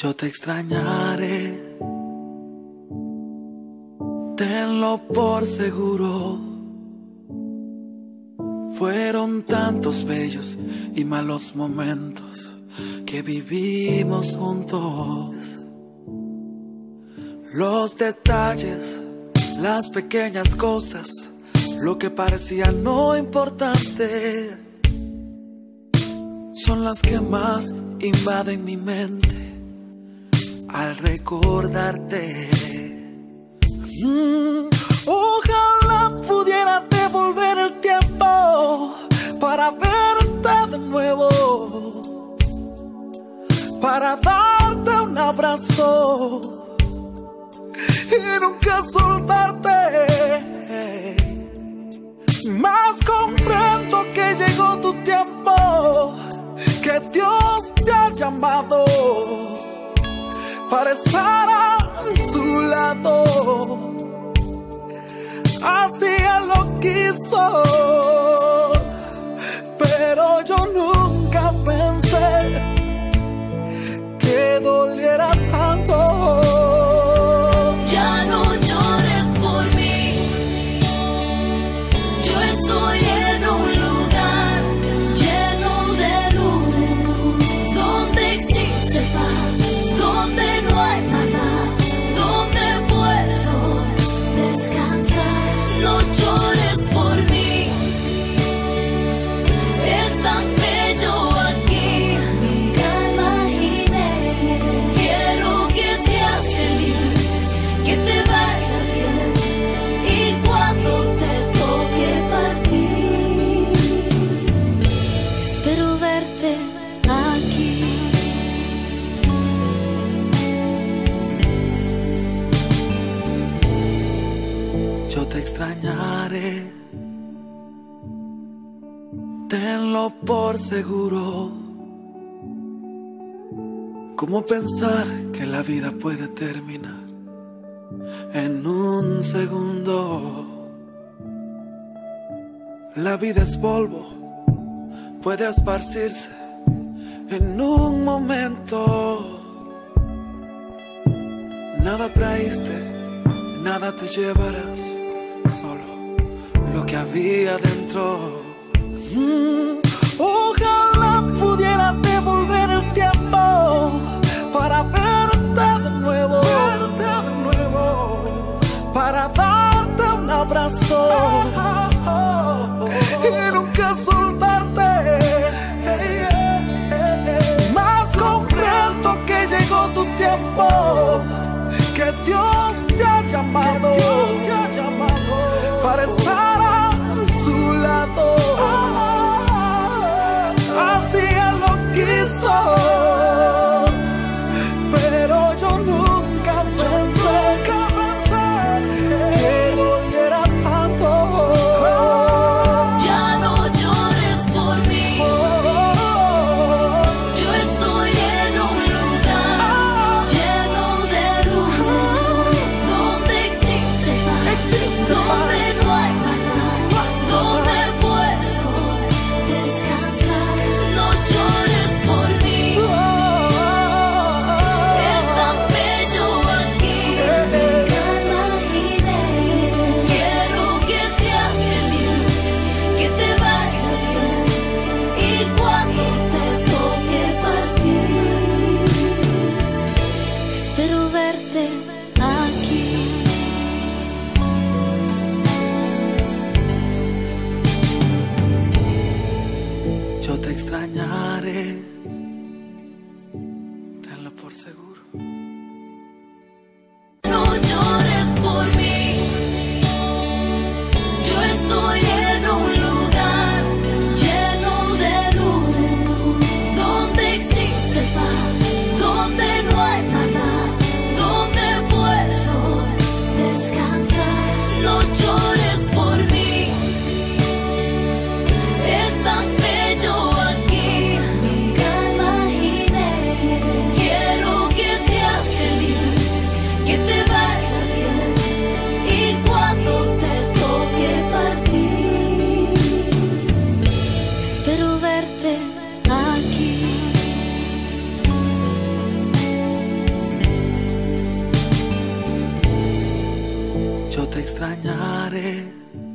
Yo te extrañaré, tenlo por seguro. Fueron tantos bellos y malos momentos que vivimos juntos. Los detalles, las pequeñas cosas, lo que parecía no importante, son las que más invaden mi mente al recordarte. Ojalá pudiera devolver el tiempo para verte de nuevo, para darte un abrazo y nunca soltarte. Mas comprendo que llegó tu tiempo, que Dios te ha llamado para estar a su lado. Así Él lo quiso, pero yo nunca pensé que doliera tanto. Ya no llores por mí, yo estoy en un lugar lleno de luz, donde existe paz, donde no hay maldad, donde puedo descansar. No llores por mí, es tan bello aquí, nunca imaginé. Quiero que seas feliz, que te vaya bien, y cuando te toque partir, espero verte aquí. Yo te extrañaré, tenlo por seguro. ¿Cómo pensar que la vida puede terminar en un segundo? La vida es polvo, puede esparcirse en un momento. Nada traíste, nada te llevarás, solo lo que había dentro. Ojalá pudiera devolver el tiempo para verte de nuevo, para darte un abrazo y nunca soltarte. Mas comprendo que llegó tu tiempo, que Dios te ha llamado para estar a su lado. Así Él lo quiso, pero yo nunca pensé que doliera tanto. Ya no llores por mí, yo estoy en un lugar lleno de luz, donde existe paz, donde no hay maldad, donde puedo descansar. No llores por mí, es tan bello aquí, nunca imaginé. Quiero que seas feliz, que te vaya bien, y cuando te toque partir, espero verte aquí. Yo te extrañaré, tenlo por seguro. No llores por mí, yo estoy en un lugar lleno de luz, donde existe paz, donde no hay maldad, donde puedo descansar. No llores por mí, es tan bello aquí, nunca imaginé. Quiero que extrañaré